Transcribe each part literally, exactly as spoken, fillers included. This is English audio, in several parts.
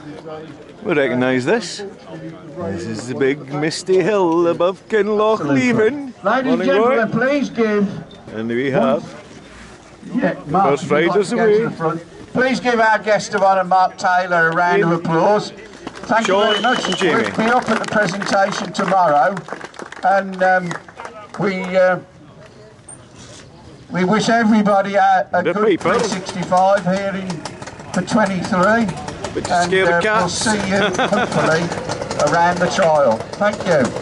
We recognise this. This is the big misty hill above Kinloch Leven. Ladies and gentlemen, please give. And we have Yeah, Mark, first riders away. Please give our guest of honour, Mark Taylor, a round of applause. Thank Sean you very much. and Jamie. We'll be up at the presentation tomorrow, and um, we uh, we wish everybody a, a good people. three sixty-five here in for twenty-three. But And scared uh, of we'll cats. see you hopefully around the trial. Thank you.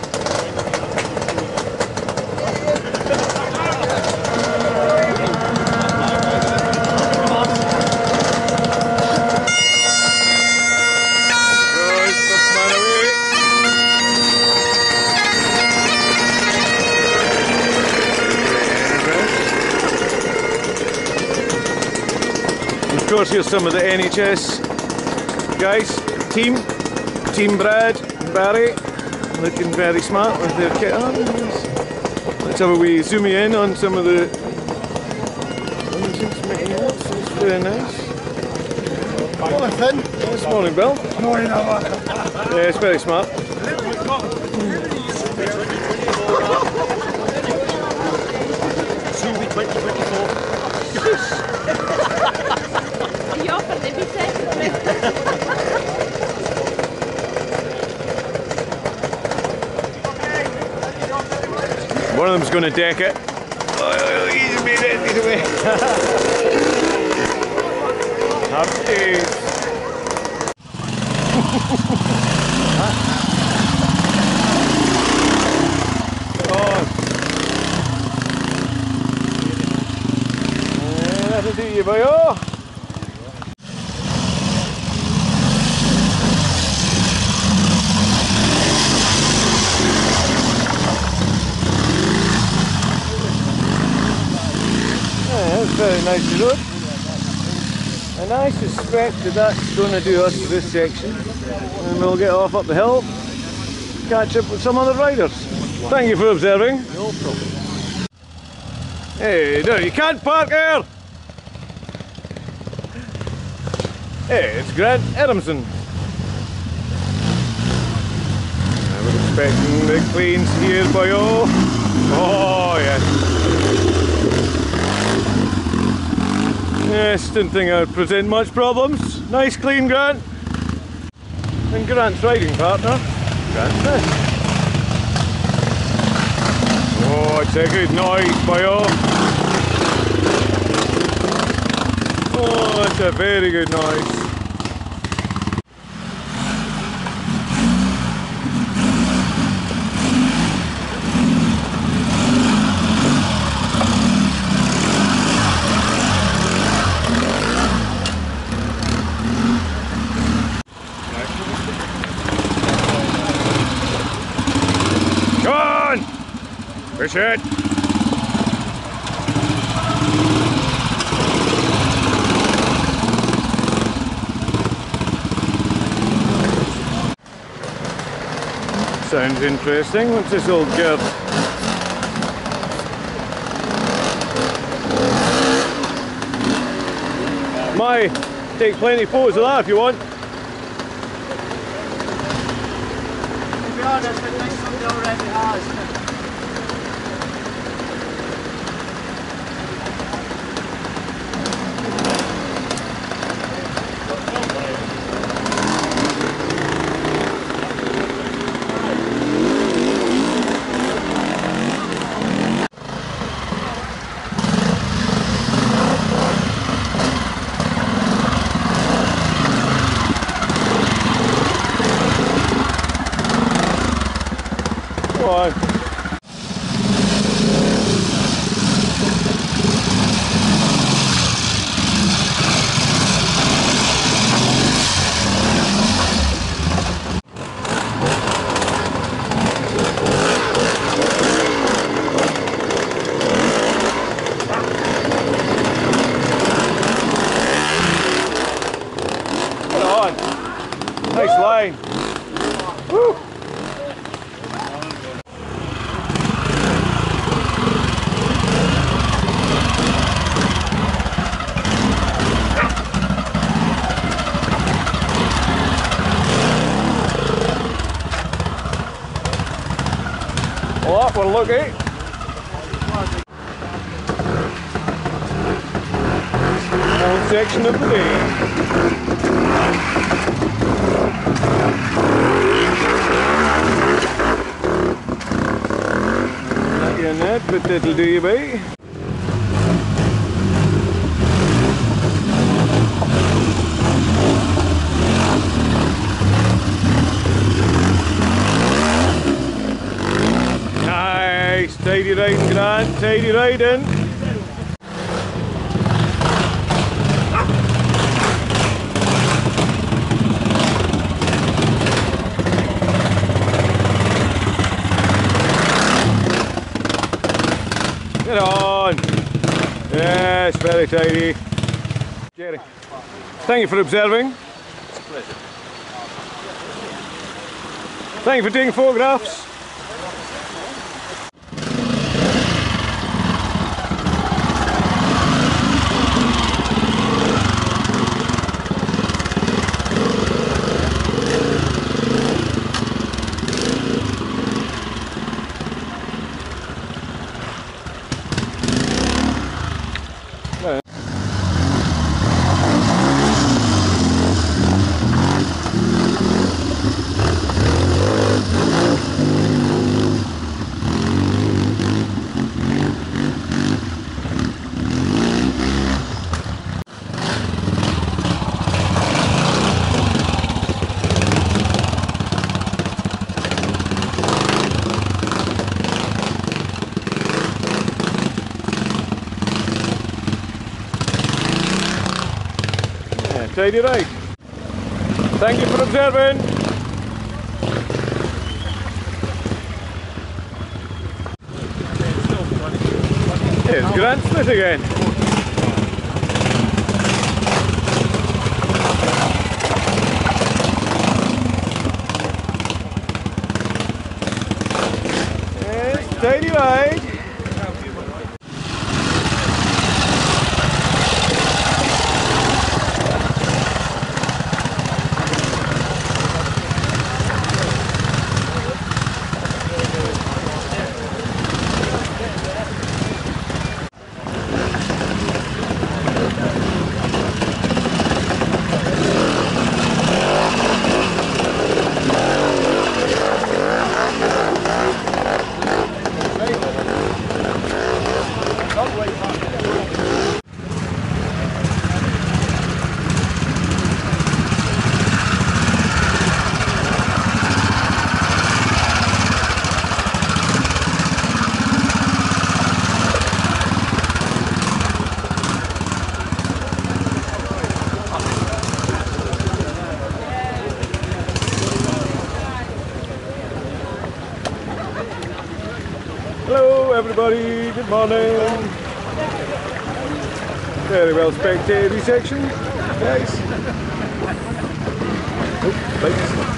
Of course, here's some of the N H S guys, team, Team Brad and Barry, looking very smart with their kit on. Let's have a wee zoom in on some of the. It's very nice. Morning, Finn. Yes, morning, Bill. Morning, Alan. Yeah, it's very smart. Soon be twenty twenty-four. One of them's going to deck it. Oh, he's a bit empty away. Happy days. Oh. Yeah, that'll do you, boy. Oh. Very nice road, and I suspect that that's going to do us for this section, and we'll get off up the hill, catch up with some other riders. Thank you for observing. No problem. Hey, no, you can't park here! Hey, it's Grant Adamson. I was expecting the cleans here, boyo. Oh, yes. Yes, didn't think I would present much problems. Nice clean Grant. And Grant's riding partner, Grant Smith. Oh, it's a good noise, boyo. Oh, it's a very good noise. Push it! Sounds interesting. What's this old girl? My, take plenty of photos of that if you want. To be honest, I think somebody already has. Go on. Come on. Nice line. Woo. lucky. One section of the day. Not your net, but that'll do you by. Nice, tidy riding, Grant, tidy riding. Get on! Yes, very tidy. Jerry, thank you for observing. It's a pleasure. Thank you for taking photographs. Tidy right. Thank you for observing. Here's Grant Smith again. Yes, tidy right. Hello everybody, good morning. Very well spectated section, guys. Oh, lights.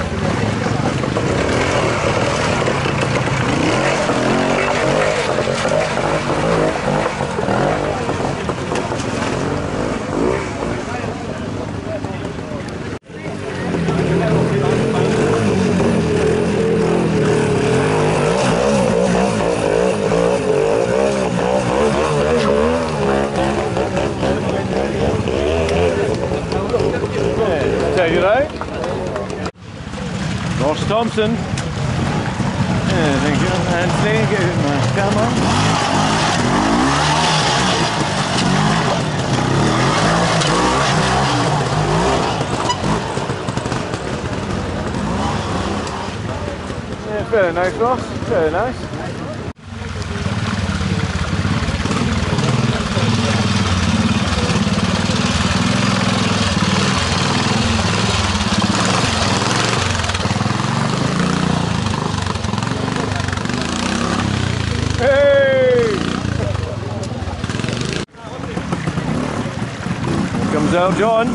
Tidy right. Ross Thompson. Yeah, thank you. Anthony, get my camera. Yeah, very nice, Ross. Very nice. Hey! Here comes out John.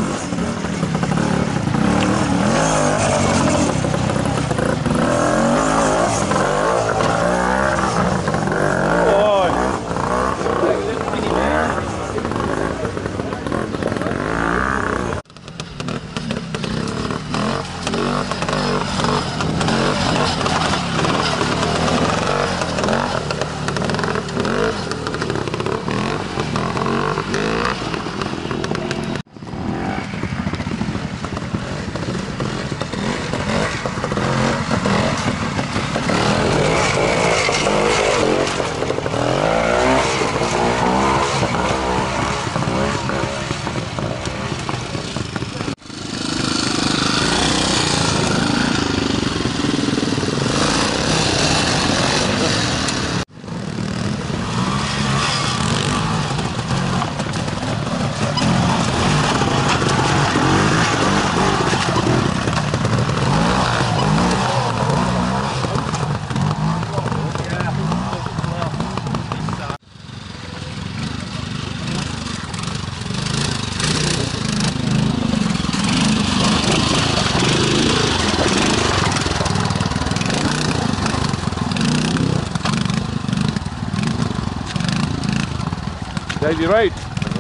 Tidy right.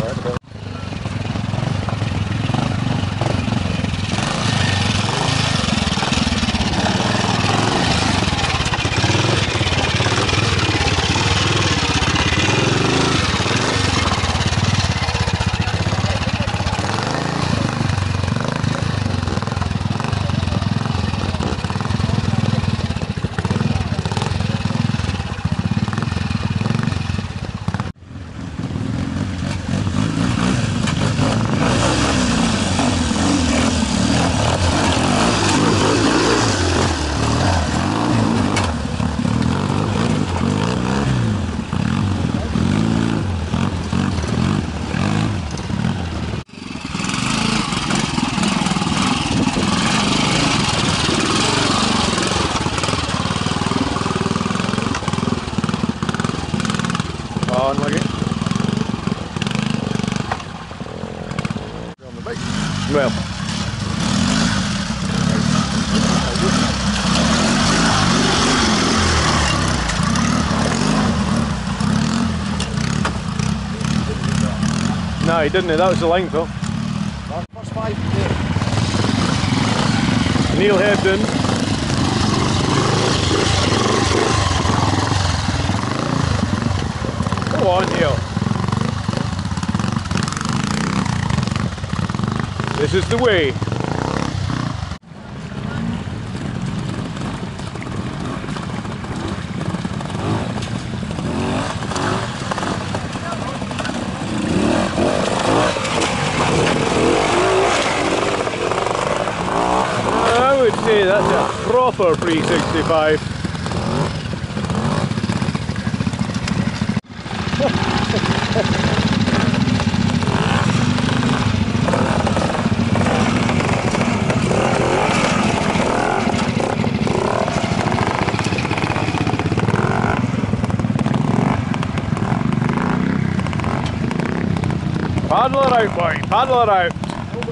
On again. On the bike. Well. No, he didn't. That was the line, Phil. First five. Neil Hebden. Go on, Neil. This is the way. I would say that's a proper three sixty-five. Paddle her out, boy, paddle her out.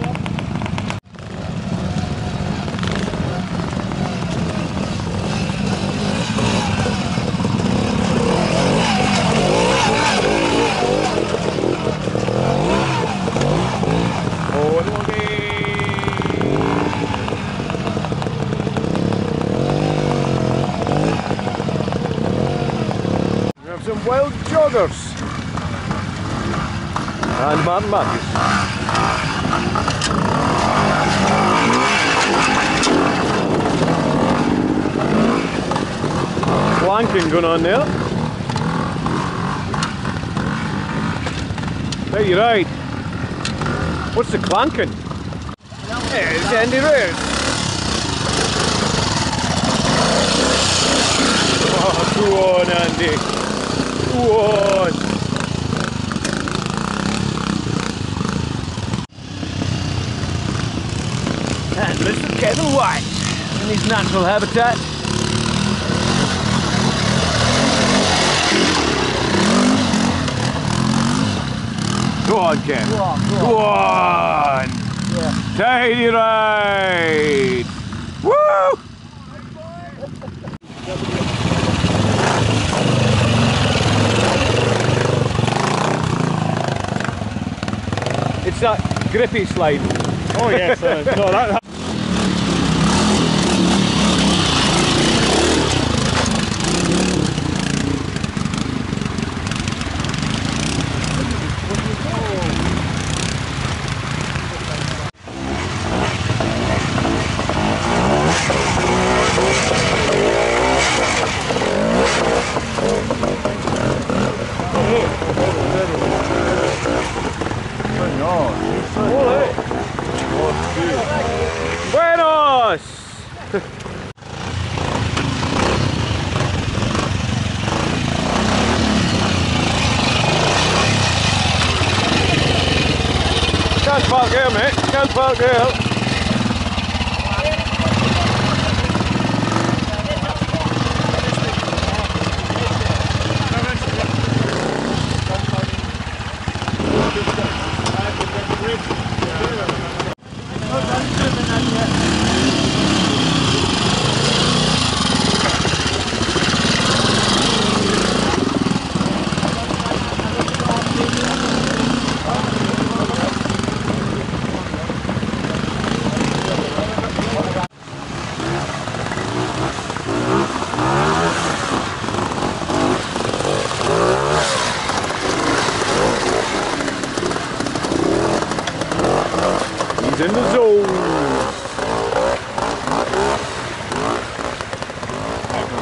We have some wild joggers. And Martin Matthews. Clanking going on there. There you're right. What's the clanking? There's Andy Rose. Oh, go on, Andy. Go on. And Mister Kevin White in his natural habitat. Go on, Ken. Go on, go Go on. on. Yeah. Tidy right. Woo! It's that grippy slide. Oh yes, uh, no, that. Buenos! Can't park here, mate. Can't park here.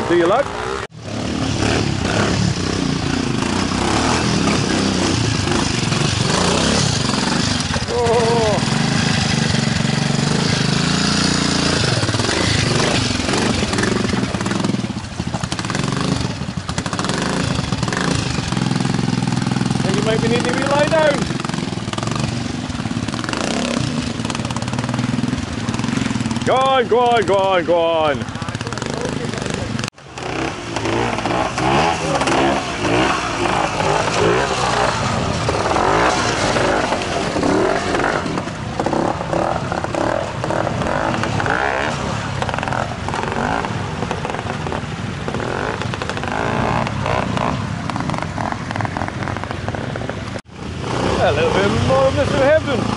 do your luck. Oh. And you might be needing to lie down. Go on, go on, go on, go on. A little bit more of Mister Hebden.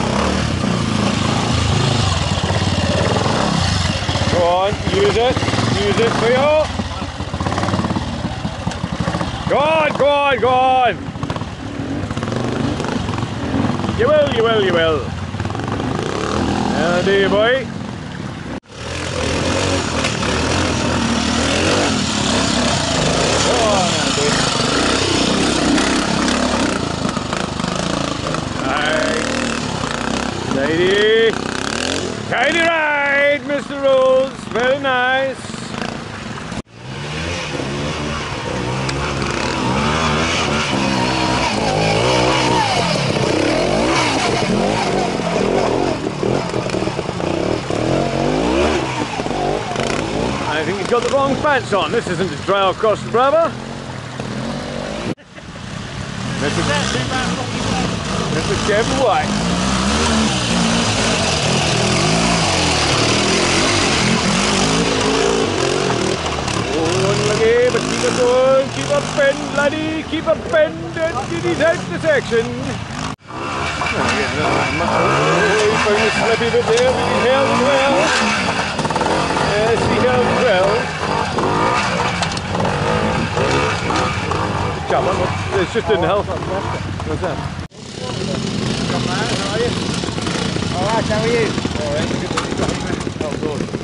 Go on, use it, use it for you. Go on, go on, go on. You will, you will, you will. Now, dear boy. Go on, Andy. Right. Lady. Tidy right, Mister Rose. Very nice. I think he's got the wrong pants on. This isn't a trial across the Brava. Mister Mister Kevin White. Okay, but keep it going, keep a bend, laddie, keep a bend, and did his head the section. Oh, he found a slippy bit there, but he held it well. Yes, he held it well. Good job, man. It's just didn't help. What's that? How are you? Alright, how are you? Alright, good. Oh, good.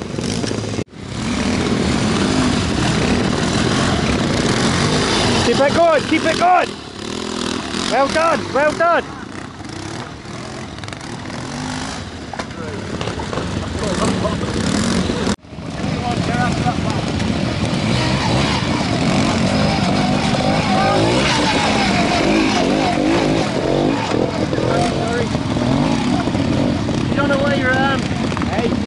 Keep it going, keep it going! Well done, well done! You don't know where you're at. Hey.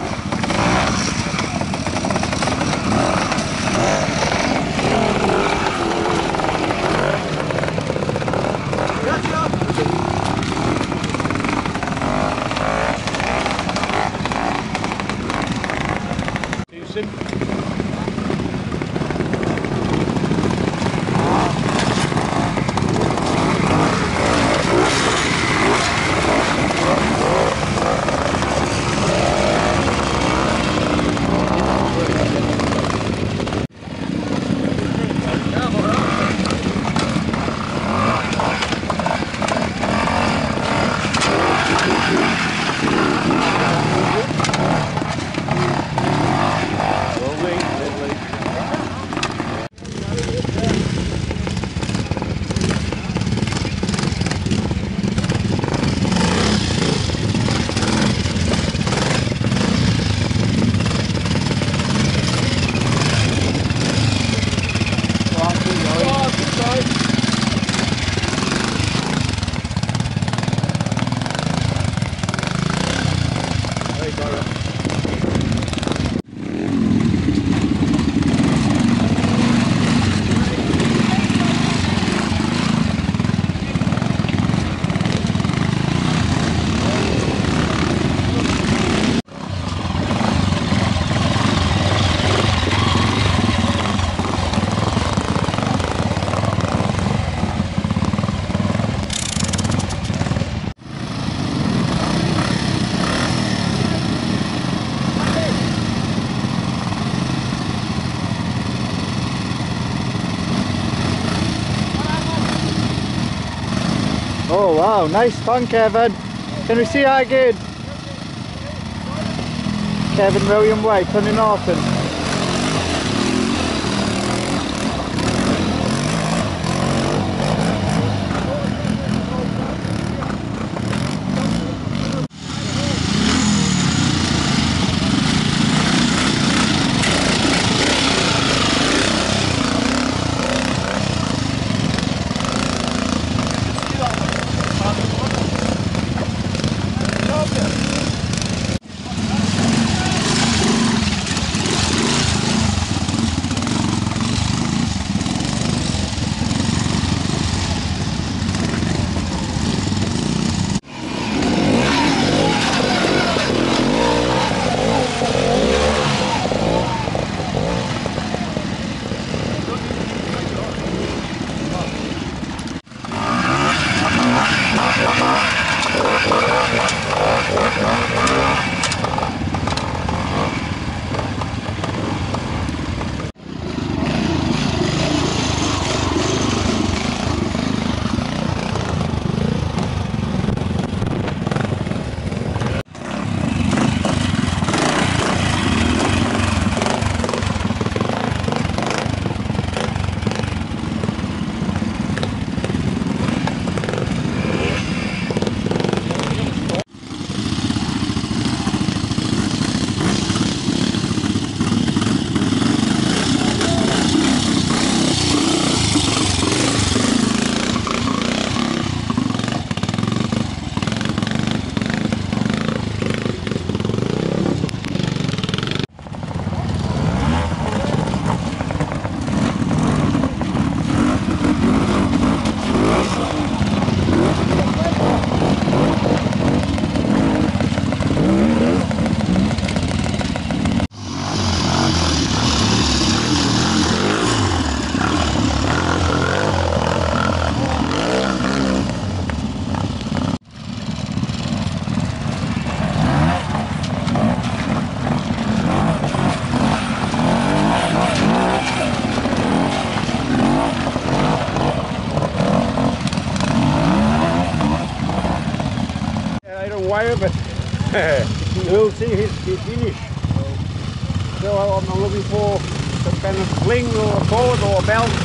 Oh wow, nice fun, Kevin. Can we see that again? Kevin William White, Tony Norton. will see his, his finish. So I'm looking for some kind of sling or a cord or a belt.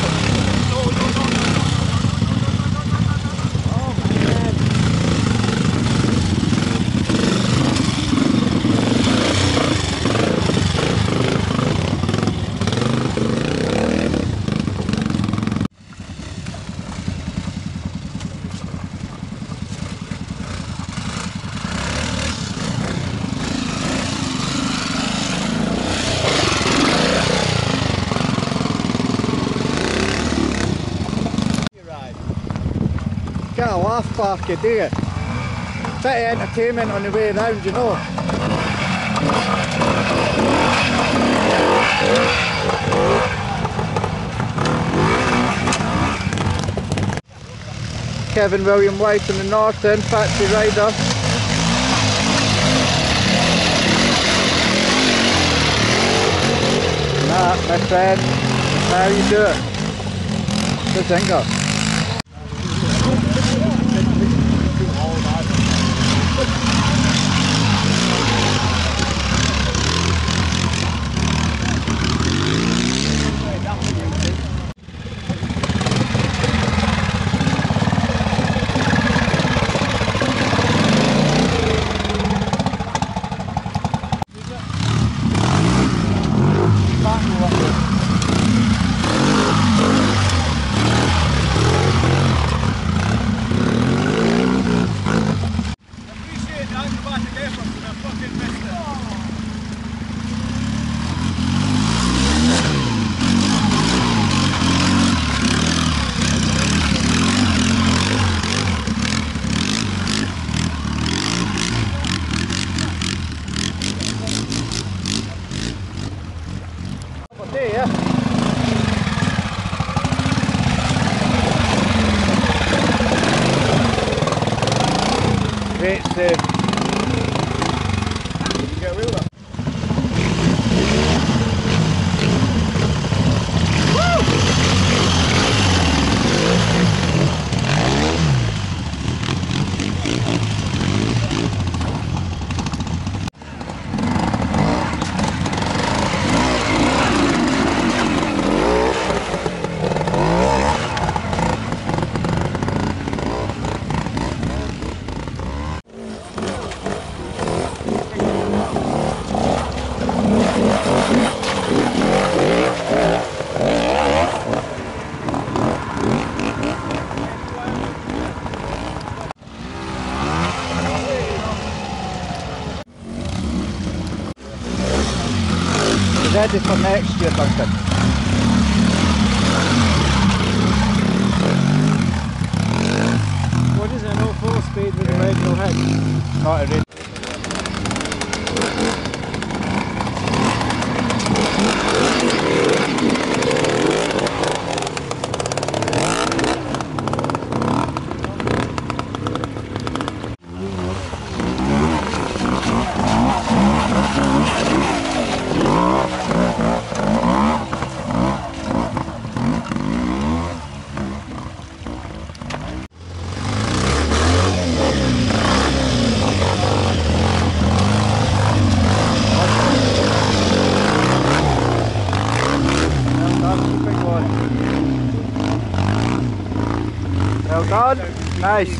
Get a laugh parky, do you? Bit of entertainment on the way round, you know. Kevin William White in the north end, factory rider. Nah, my friend, how you do it? Good singer. Great save. Get rid of that. Ready for next year, Duncan. What is it, no full speed with the radial head? Not a ready. Well done. Nice.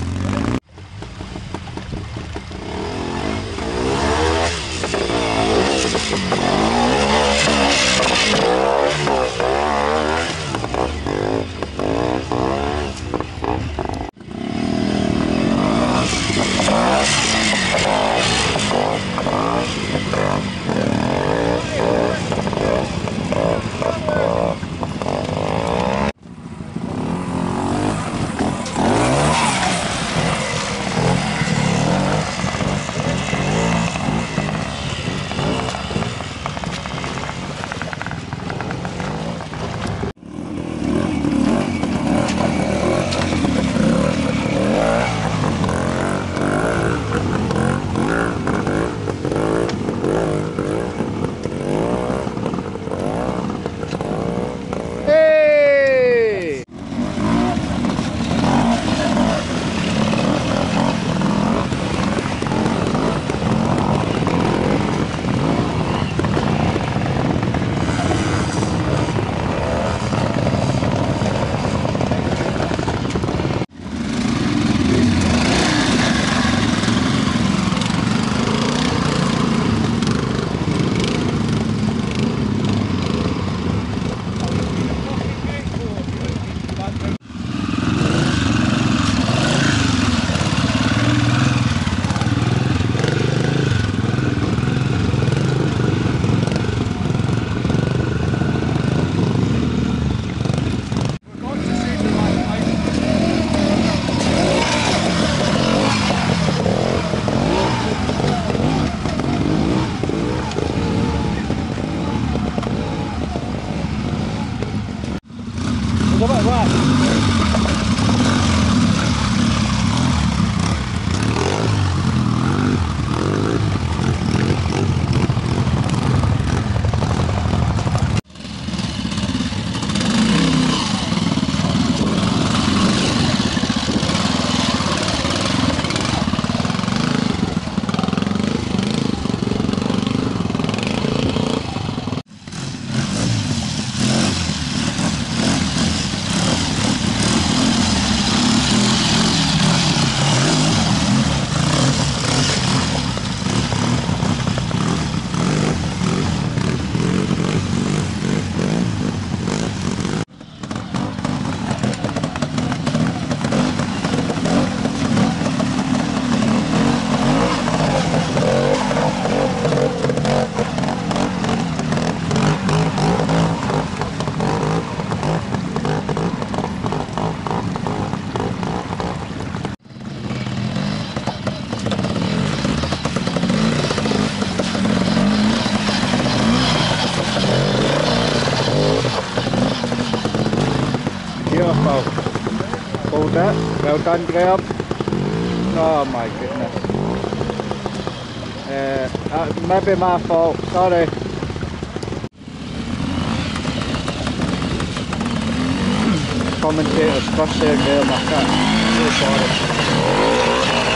Well done, Graham. Oh my goodness. Uh, that may be my fault, sorry. Commentator's first there, Graham, I can't. So sorry.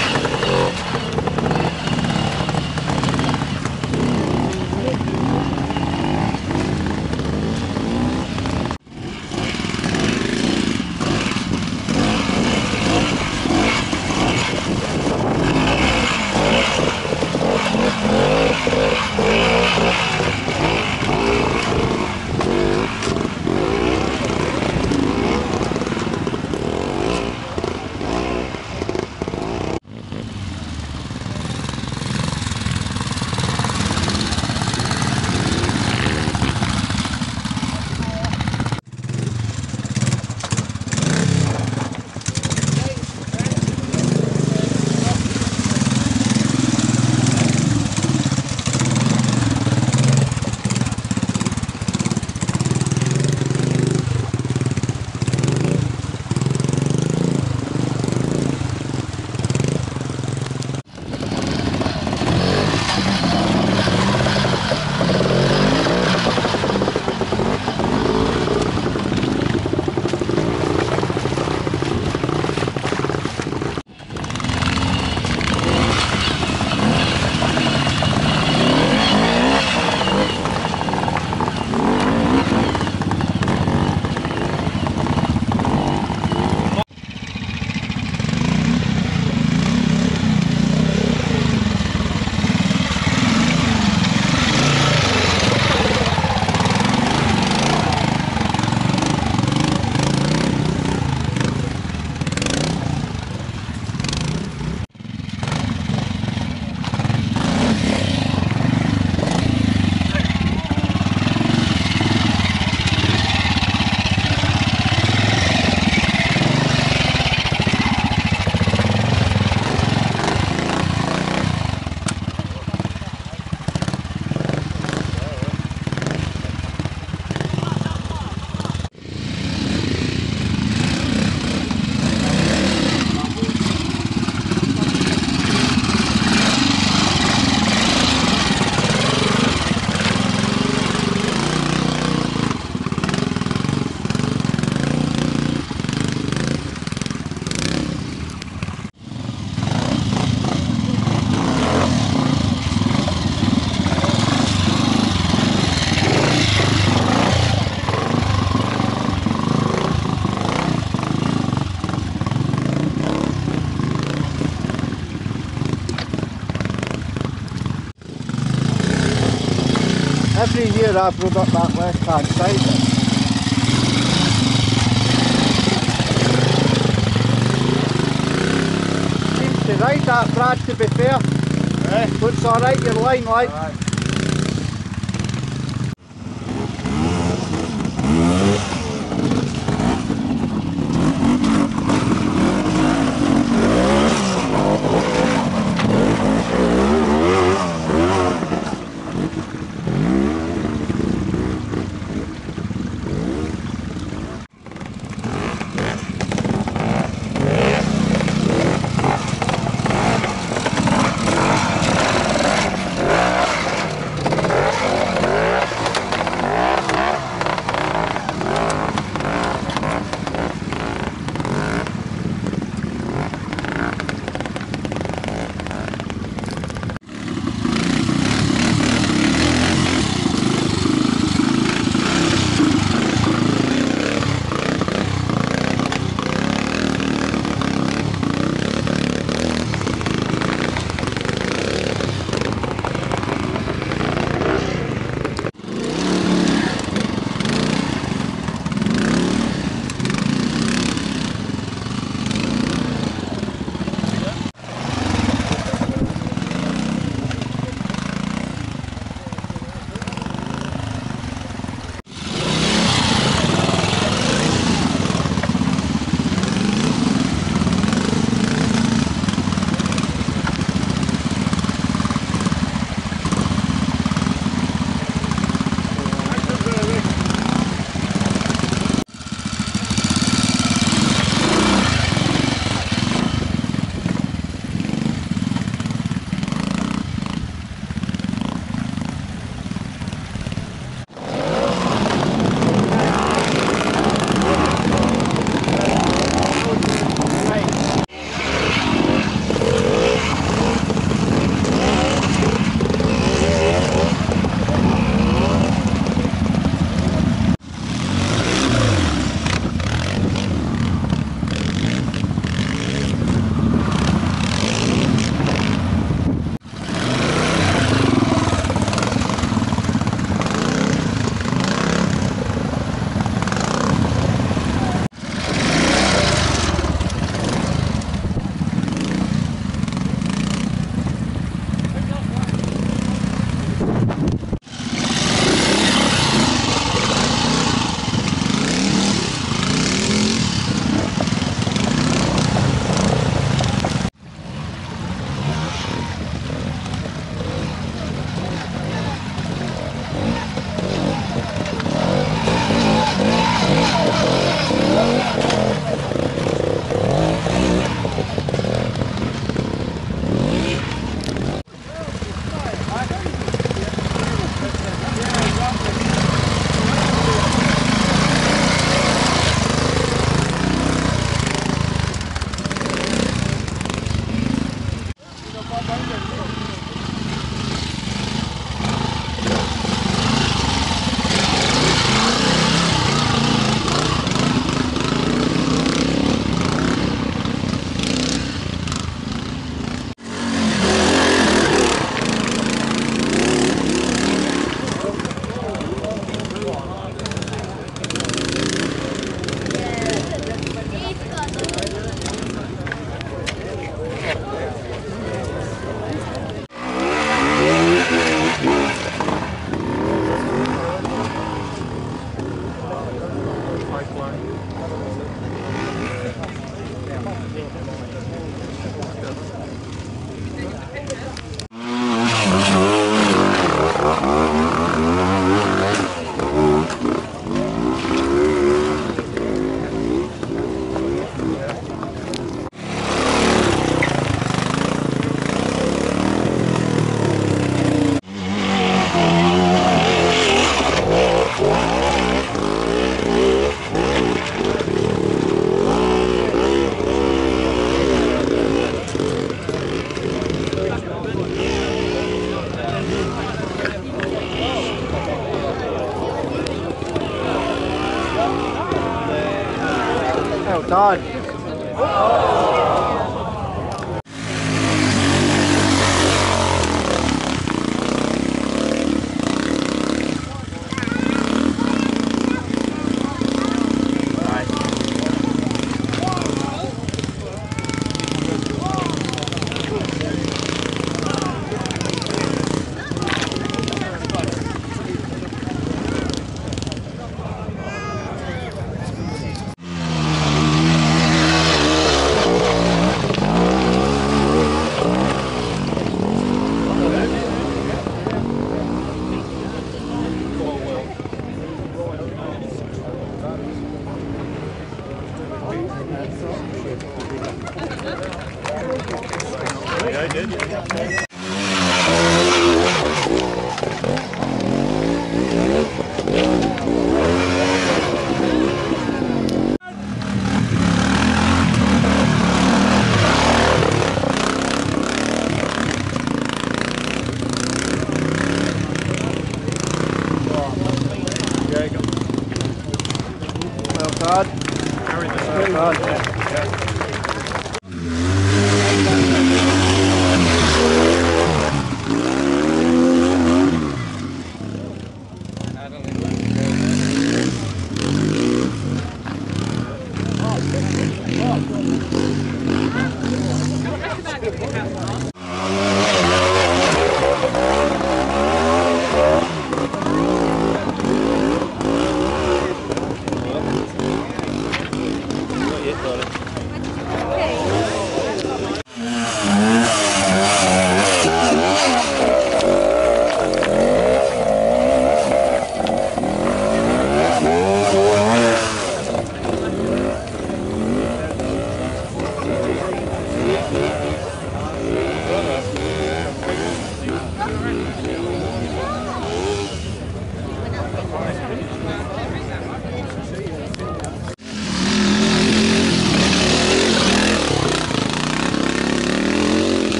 Every year I've rode up that left hand side. Seems to ride that, Brad, to be fair. Eh? Looks alright, your line like. Aye. Well done. Well done. Well done. Not yet, darling.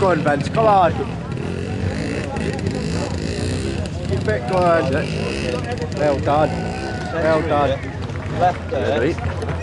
on, Vince, come on. Keep it going. Well done. Well done. Left there. Right.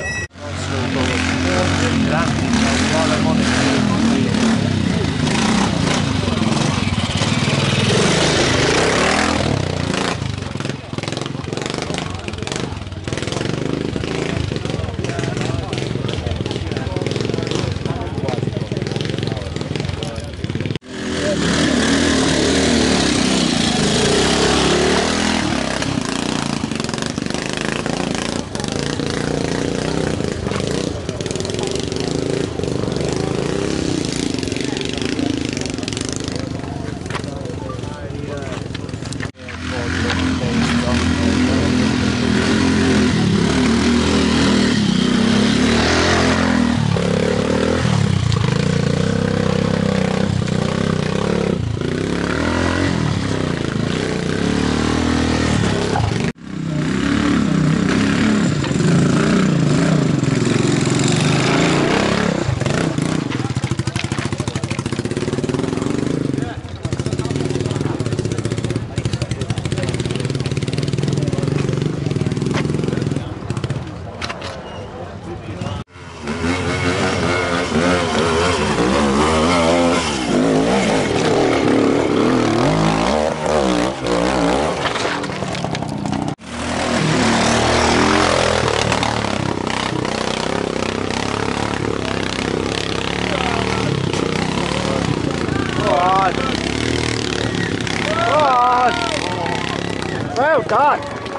Well done.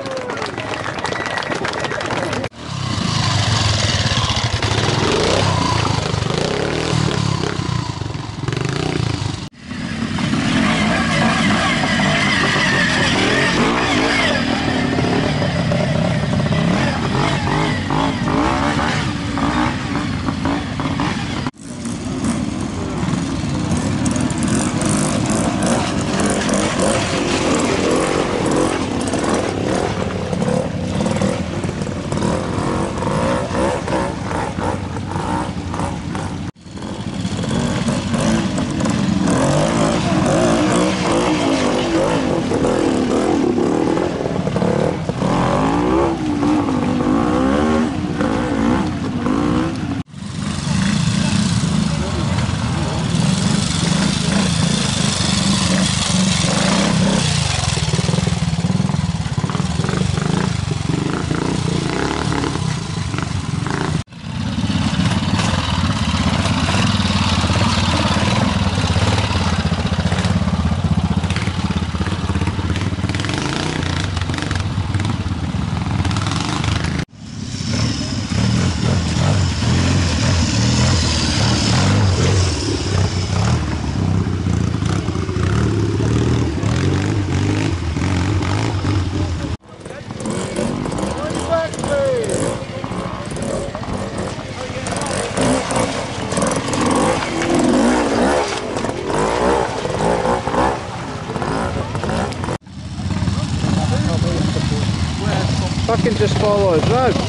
Fucking just follow us round.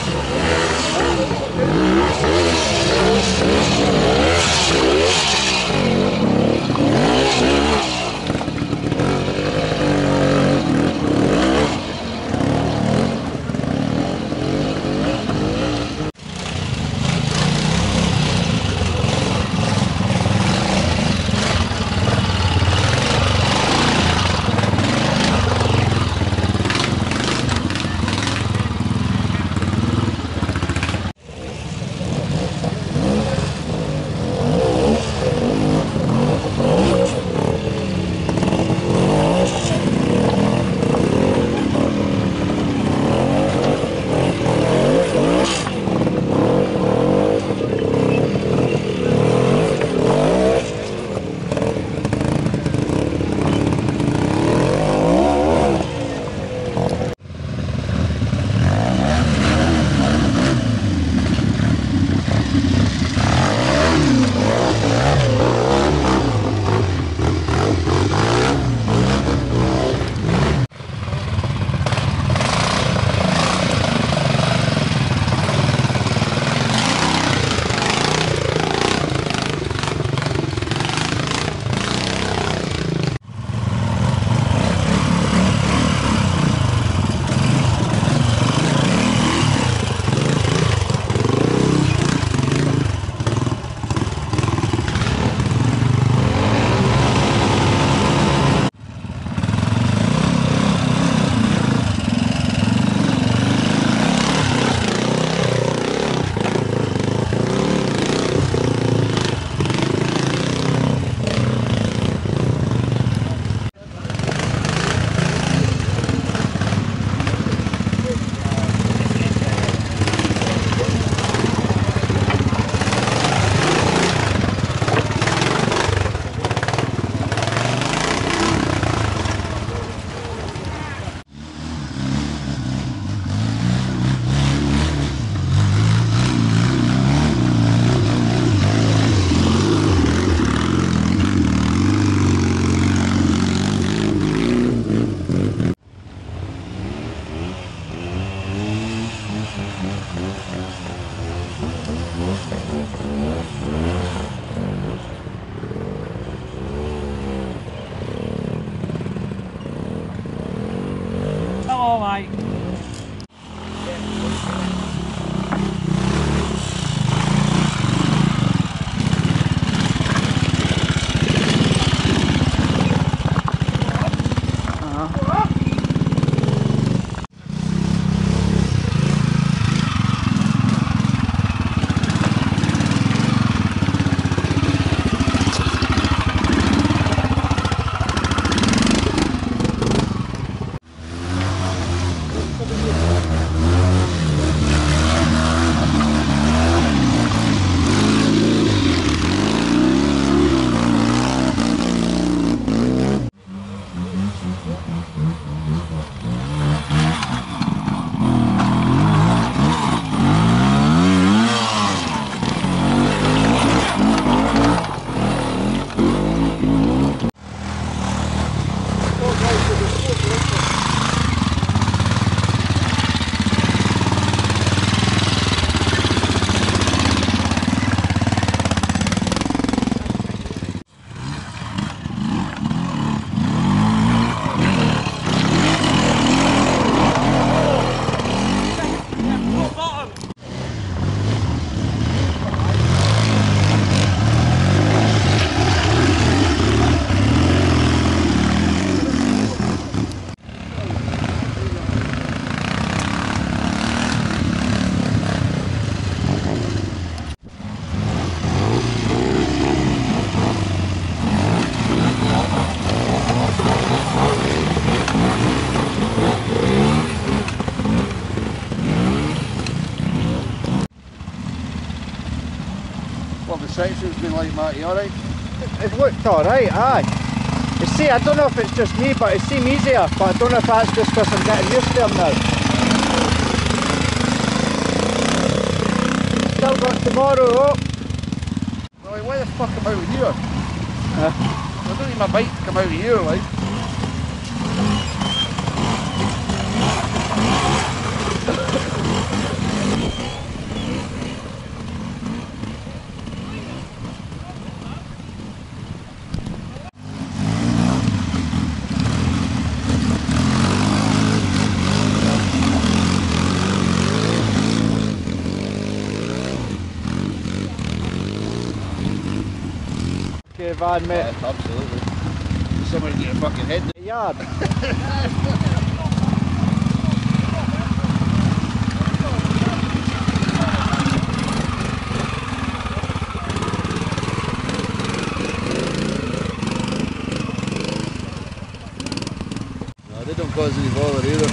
Hello, mate. What the section's been like, Matty, alright? It looked alright, aye. You see, I don't know if it's just me, but it seemed easier, but I don't know if that's just because I'm getting used to them now. Still got tomorrow up. Well, why the fuck am I out here? Huh? I don't need my bike to come out of here, like. your van, mate. Yeah, absolutely. Somebody get a fucking head. Yard. No, they don't cause any bother either.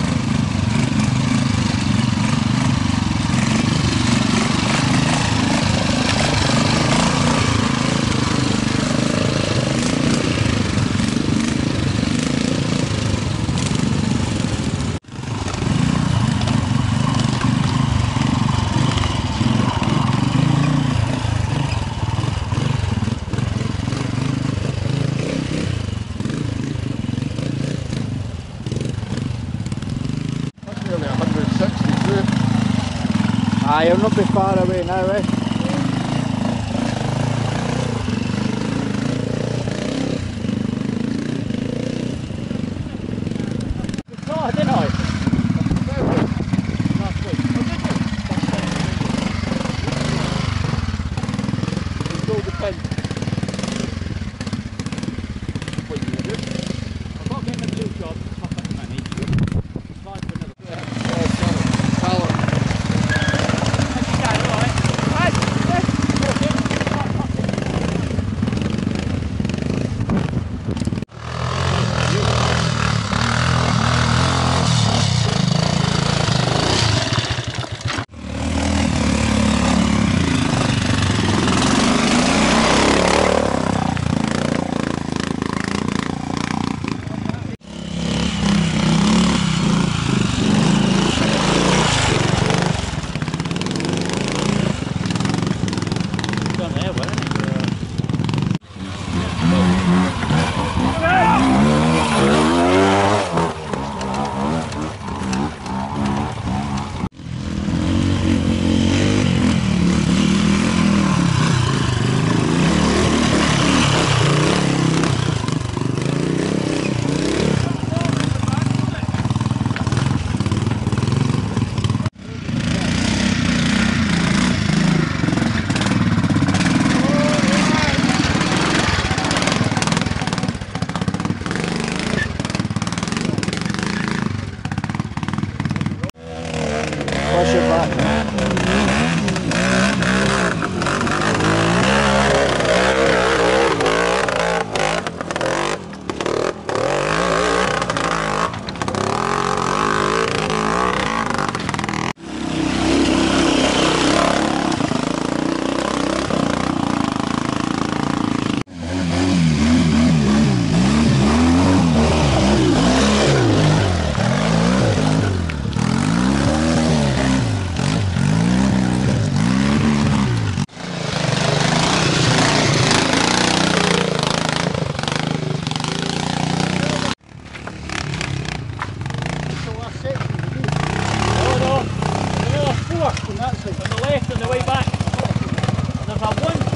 Nearly one hundred sixty-two. Aye, you'll not be far away now, eh? Oh, didn't I? Last week. It all depends. What you gonna do? I've got to get my blue job. It's not fucking money. Apply for another. Yeah, sell it. Sell it. Done there, wasn't it? Wash your back. On the left on the way back. There's a one